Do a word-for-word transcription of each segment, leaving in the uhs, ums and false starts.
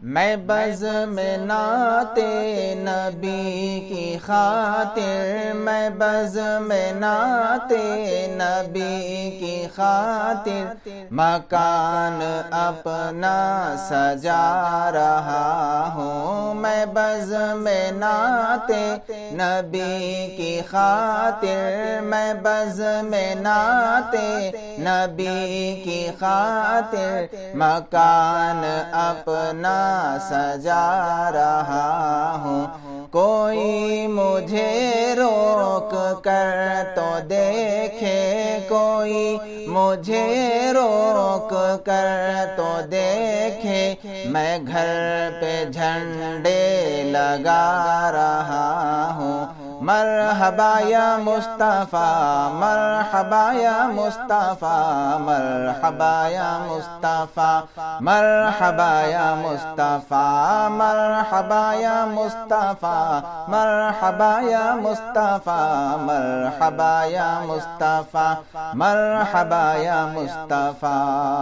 میں بزم نعت نبی کی خاطر، میں بزم نعت نبی کی خاطر مکان اپنا سجا رہا ہوں۔ میں بزم نعت نبی کی خاطر، میں بزم نعت نبی کی خاطر مکان اپنا سجا رہا ہوں۔ کوئی مجھے روک کر تو دیکھے، کوئی مجھے روک کر تو دیکھے، میں گھر پہ جھنڈے لگا رہا ہوں۔ مرحبا یا مصطفیٰ، مرحبا یا مصطفیٰ، مرحبا یا مصطفیٰ، مرحبا یا مصطفیٰ، مرحبا یا مصطفیٰ، مرحبا یا مصطفیٰ، مرحبا یا مصطفیٰ، مرحبا یا مصطفیٰ۔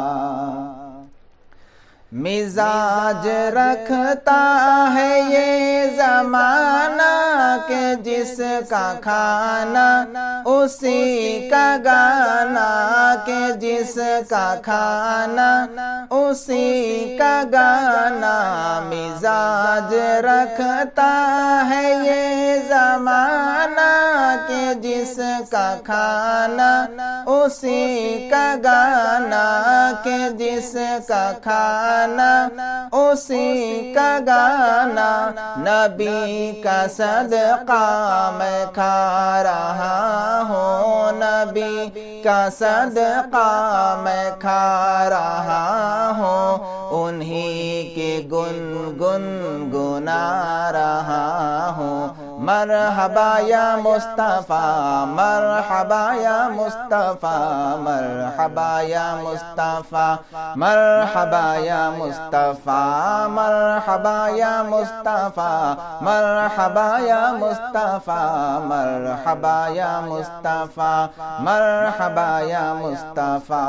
مزاج رکھتا ہے یہ زمانہ کہ جس کا کھانا اسی کا گانا، کہ جس کا کھانا اسی کا گانا۔ مزاج رکھتا ہے یہ زمانہ کہ جس کا کھانا اسی کا گانا، کہ جس کا کھانا اسی کا گانا۔ نبی کا صدقہ میں کھا رہا ہوں، نبی کا صدقہ میں کھا رہا ہوں، انہی کے گن گن گنا رہا ہوں۔ مرحبا یا مصطفیٰ، مرحبا یا مصطفیٰ، مرحبا یا مصطفیٰ، مرحبا یا مصطفیٰ، مرحبا یا مصطفیٰ، مرحبا یا مصطفیٰ، مرحبا یا مصطفیٰ، مرحبا یا مصطفیٰ۔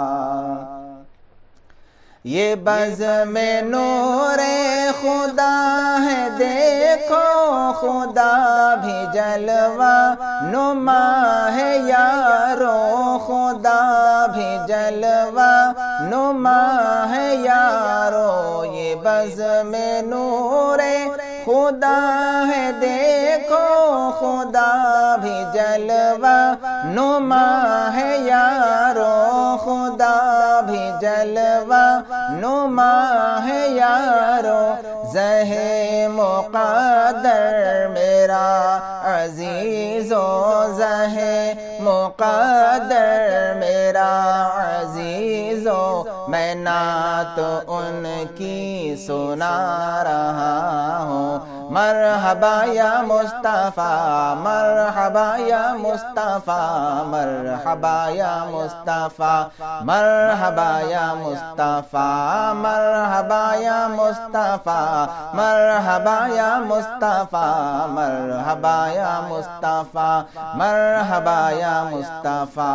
یہ بزم نور خدا ہے دیکھو، خدا بھی جلوہ نما ہے یارو، خدا بھی جلوہ نما ہے یارو۔ یہ بزم نور خدا ہے دیکھو، خدا بھی جلوہ نما ہے یارو، خدا بھی جلوہ نما ہے یارو۔ زہ مقدر میرا عزیزو، زہ مقدر میرا عزیزو، میں نعت ان کی سنا رہا ہوں۔ مرحبا یا مصطفیٰ، مرحبا یا مصطفیٰ، مرحبا یا مصطفیٰ، مرحبا یا مصطفیٰ، مرحبا یا مصطفیٰ، مرحبا یا مصطفیٰ، مرحبا یا مصطفیٰ، مرحبا یا مصطفیٰ۔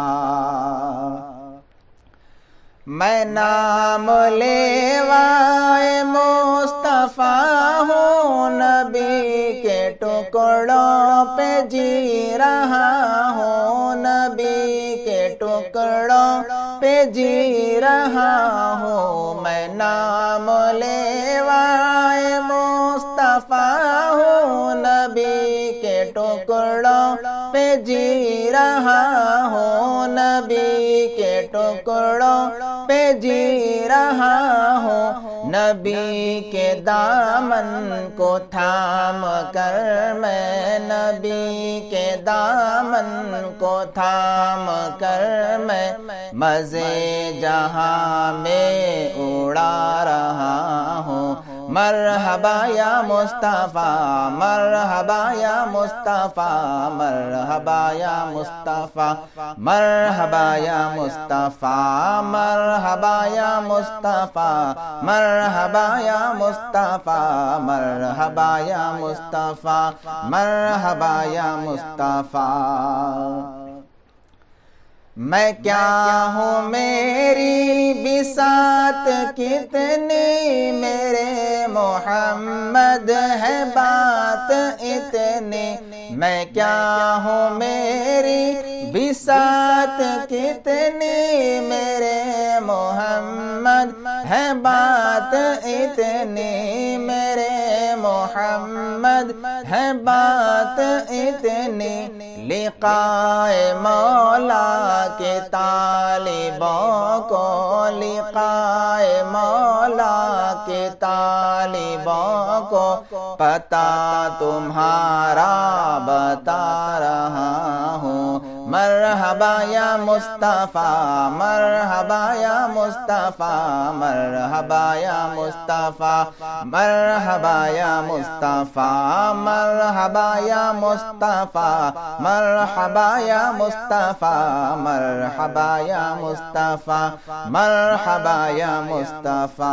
میں نام لیوائے مصطفیٰ ہوں، نبی کے ٹکڑوں پہ جی رہا ہوں، نبی کے ٹکڑوں پہ جی رہا ہوں۔ میں نام لیوائے مصطفیٰ ہوں، نبی کے ٹکڑوں پہ جی رہا ہوں، نبی کے ٹکڑوں پہ جی رہا ہوں۔ نبی کے دامن کو تھام کر میں، نبی کے دامن کو تھام کر میں، مزے جہاں میں اڑا رہا ہوں۔ مرحبا یا مصطفیٰ، مرحبا یا مصطفیٰ، مرحبا یا مصطفیٰ، مرحبا یا مصطفیٰ، مرحبا یا مصطفیٰ، مرحبا یا مصطفیٰ، مرحبا یا مصطفیٰ، مرحبا یا مصطفیٰ۔ میں کیا ہوں میری بساط کتنی میرے محمد ہے بات اتنی، میں کیا ہوں میری بساط کتنی، میرے محمد ہے بات اتنی، میرے محمد ہے بات اتنی، لقائے مولا کے طالبوں کو، لقائے مولا کے طالبوں کو، پتہ تمہارا بتا رہا ہوں، مرحبا یا مصطفیٰ، مرحبا یا مصطفیٰ، مرحبا یا مصطفیٰ، مرحبا یا مصطفیٰ، مرحبا یا مصطفیٰ، مرحبا یا مصطفیٰ، مرحبا یا مصطفیٰ، مرحبا یا مصطفیٰ۔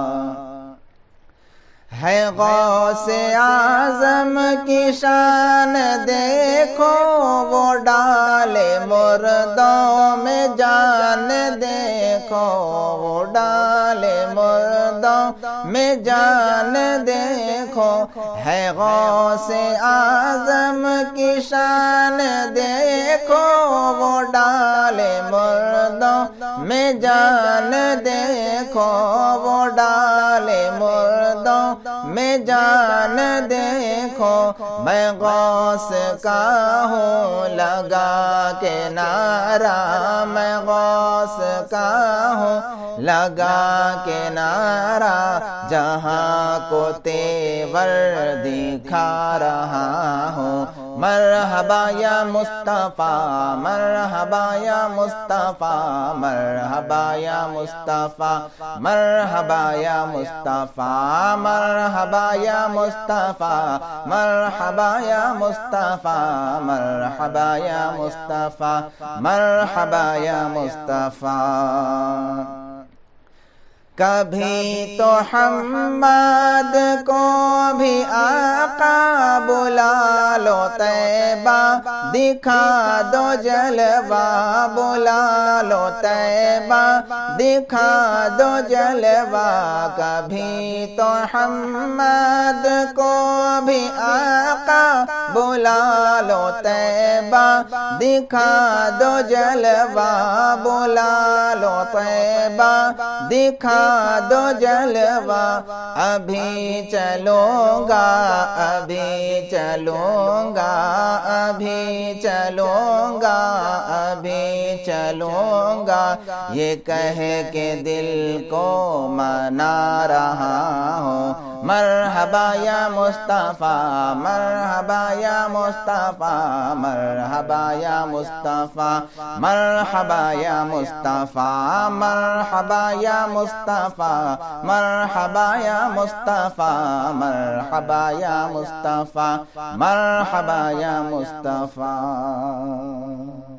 ہے غوث اعظم کی شان دیکھو، وہ ڈالے مردوں میں جان دیکھو، وہ ڈالے مردوں میں جان دیکھو، ہے غوث اعظم کی شان دیکھو، وہ ڈالے مردوں میں جان دیکھو، وہ ڈالے مردوں میں جان دیکھو، میں غوث کا ہوں لگا کے نعرہ، میں غوث کا ہوں لگا کے نعرہ، جہاں کو تیور دکھا رہا ہوں، مرحبا یا مصطفیٰ، مرحبا یا مصطفیٰ، مرحبا یا مصطفیٰ، مرحبا یا مصطفیٰ، مرحبا یا مصطفیٰ، مرحبا یا مصطفیٰ، مرحبا یا مصطفیٰ، مرحبا یا مصطفیٰ۔ کبھی تو حماد کو بھی آقا بلا لو، طیبہ دکھا دو جلوہ، بلا لو طیبہ دکھا دو جلوہ، کبھی تو حماد کو بھی آقا بلا لو، طیبہ دکھا دو جلوہ، بلا لو طیبہ دکھا دو جلوہ، ابھی چلوں گا، ابھی چلوں گا، ابھی چلوں گا، ابھی چلوں گا، یہ کہہ کے دل کو منا رہا ہوں، مرحبا یا مصطفیٰ، مرحبا یا مصطفیٰ، مرحبا یا مصطفیٰ، مرحبا یا مصطفیٰ، مرحبا یا مصطفیٰ، مرحبا یا مصطفیٰ، مرحبا یا مصطفیٰ، مرحبا یا مصطفیٰ۔